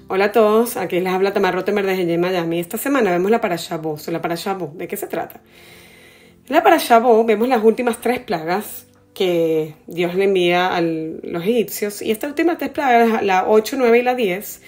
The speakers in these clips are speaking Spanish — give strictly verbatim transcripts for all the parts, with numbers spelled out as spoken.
Hola a todos, aquí les habla Tamar Rottenberg desde Miami. Esta semana vemos la Parashá Bo. La Parashá Bo, ¿de qué se trata? En la Parashá Bo vemos las últimas tres plagas que Dios le envía a los egipcios. Y estas últimas tres plagas, la ocho, nueve y la diez,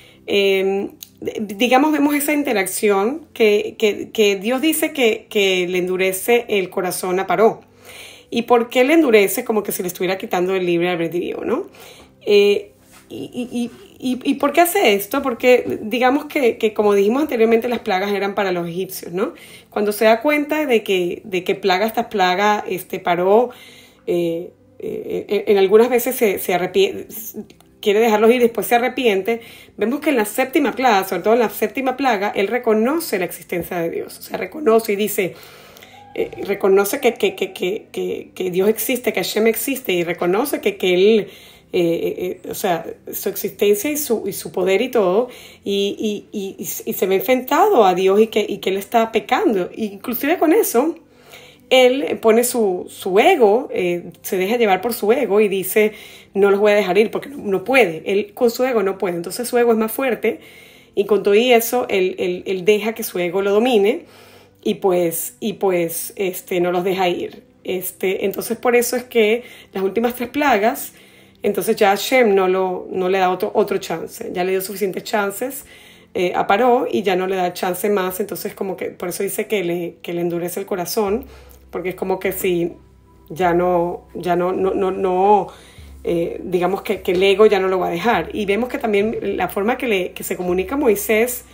eh, digamos, vemos esa interacción que, que, que Dios dice que, que le endurece el corazón a Paró. ¿Y por qué le endurece? Como que se le estuviera quitando el libre albedrío, ¿no? Eh, y, y, y, ¿Y por qué hace esto? Porque digamos que, que, como dijimos anteriormente, las plagas eran para los egipcios, ¿no? Cuando se da cuenta de que, de que plaga esta plaga este, Paró, eh, eh, en algunas veces se, se arrepiente, quiere dejarlos ir y después se arrepiente, vemos que en la séptima plaga, sobre todo en la séptima plaga, él reconoce la existencia de Dios, o sea, reconoce y dice... Eh, reconoce que, que, que, que, que Dios existe, que Hashem existe, y reconoce que, que Él, eh, eh, o sea, su existencia y su, y su poder y todo, y, y, y, y se ve enfrentado a Dios y que, y que Él está pecando. Y inclusive con eso, Él pone su, su ego, eh, se deja llevar por su ego y dice, no los voy a dejar ir porque no, no puede. Él con su ego no puede, entonces su ego es más fuerte, y con todo y eso, Él, él, él deja que su ego lo domine, y pues, y pues este, no los deja ir. Este, entonces por eso es que las últimas tres plagas, entonces ya Hashem no, lo, no le da otro, otro chance, ya le dio suficientes chances eh, a Paró y ya no le da chance más, entonces como que por eso dice que le, que le endurece el corazón, porque es como que si ya no, ya no, no, no, no eh, digamos que, que el ego ya no lo va a dejar. Y vemos que también la forma que, le, que se comunica Moisés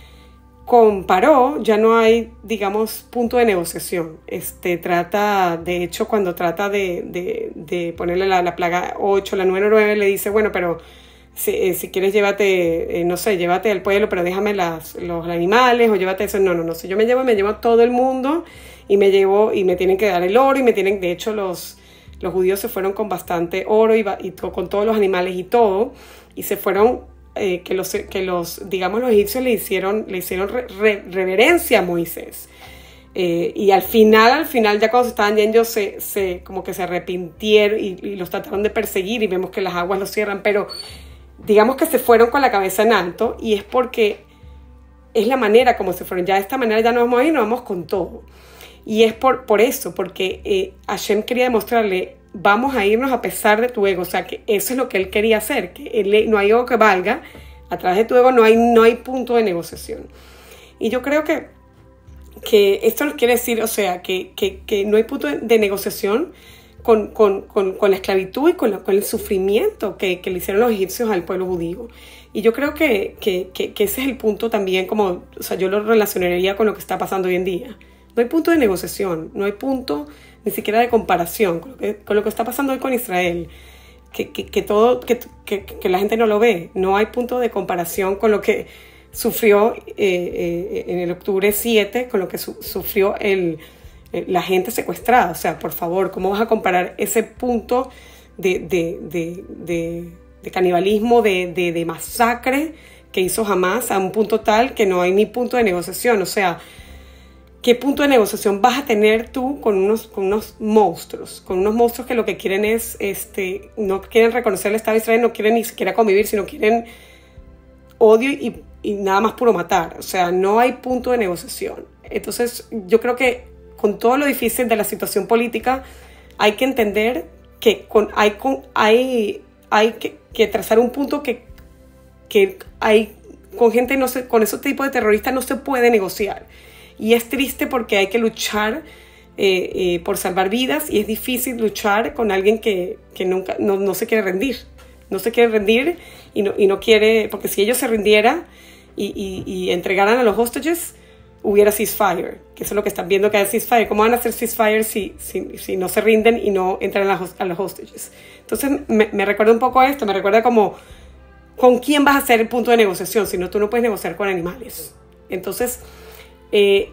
con Paró ya no hay, digamos, punto de negociación. Este, trata, de hecho, cuando trata de, de, de ponerle la, la plaga ocho, la nueve, nueve, le dice, bueno, pero si, eh, si quieres llévate, eh, no sé, llévate al pueblo, pero déjame las, los animales, o llévate eso. No, no, no, si yo me llevo, me llevo a todo el mundo, y me llevo, y me tienen que dar el oro, y me tienen, de hecho, los, los judíos se fueron con bastante oro, y, y con todos los animales y todo, y se fueron... Eh, que, los, que los, digamos, los egipcios le hicieron, le hicieron re, re, reverencia a Moisés. Eh, y al final, al final, ya cuando se estaban yendo, se, se, como que se arrepintieron y, y los trataron de perseguir, y vemos que las aguas los cierran, pero digamos que se fueron con la cabeza en alto, y es porque es la manera como se fueron. Ya de esta manera ya nos vamos a ir, nos vamos con todo. Y es por, por eso, porque eh, Hashem quería demostrarle, vamos a irnos a pesar de tu ego, o sea, que eso es lo que él quería hacer, que él, no hay ego que valga, a través de tu ego no hay, no hay punto de negociación. Y yo creo que, que esto nos quiere decir, o sea, que, que, que no hay punto de negociación con, con, con, con la esclavitud y con, la, con el sufrimiento que, que le hicieron los egipcios al pueblo judío. Y yo creo que, que, que, que ese es el punto también, como, o sea, yo lo relacionaría con lo que está pasando hoy en día. No hay punto de negociación, no hay punto ni siquiera de comparación con lo que, con lo que está pasando hoy con Israel, que, que, que, todo, que, que, que la gente no lo ve. No hay punto de comparación con lo que sufrió eh, eh, en el octubre siete, con lo que su, sufrió el, eh, la gente secuestrada. O sea, por favor, ¿cómo vas a comparar ese punto de, de, de, de, de canibalismo, de, de, de masacre que hizo Hamas a un punto tal que no hay ni punto de negociación? O sea, ¿qué punto de negociación vas a tener tú con unos, con unos monstruos? Con unos monstruos que lo que quieren es, este, no quieren reconocer el Estado de Israel, no quieren ni siquiera convivir, sino quieren odio y, y nada más puro matar. O sea, no hay punto de negociación. Entonces, yo creo que con todo lo difícil de la situación política, hay que entender que con, hay, con, hay, hay que, que trazar un punto que, que hay, con gente, no se, con ese tipo de terroristas no se puede negociar. Y es triste porque hay que luchar eh, eh, por salvar vidas, y es difícil luchar con alguien que, que nunca, no, no se quiere rendir. No se quiere rendir y no, y no quiere, porque si ellos se rindieran y, y, y entregaran a los hostages, hubiera ceasefire, que eso es lo que están viendo que hay ceasefire. ¿Cómo van a hacer ceasefire si, si, si no se rinden y no entran a, a los hostages? Entonces me, me recuerda un poco a esto, me recuerda como, ¿con quién vas a hacer el punto de negociación? Si no, tú no puedes negociar con animales. Entonces... Eh,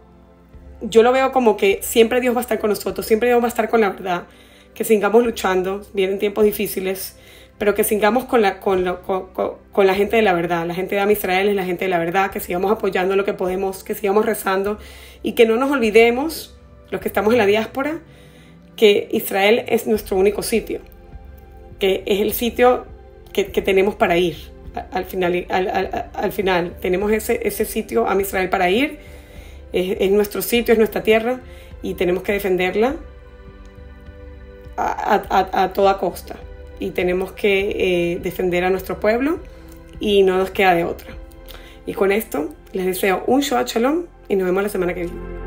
yo lo veo como que siempre Dios va a estar con nosotros, siempre Dios va a estar con la verdad, que sigamos luchando, vienen tiempos difíciles, pero que sigamos con la, con, lo, con, con, con la gente de la verdad. La gente de Am Israel es la gente de la verdad, que sigamos apoyando lo que podemos, que sigamos rezando, y que no nos olvidemos, los que estamos en la diáspora, que Israel es nuestro único sitio, que es el sitio que, que tenemos para ir. al final, al, al, al final tenemos ese, ese sitio, Am Israel, para ir. Es, es nuestro sitio, es nuestra tierra, y tenemos que defenderla a, a, a toda costa. Y tenemos que eh, defender a nuestro pueblo, y no nos queda de otra. Y con esto les deseo un Shabbat Shalom y nos vemos la semana que viene.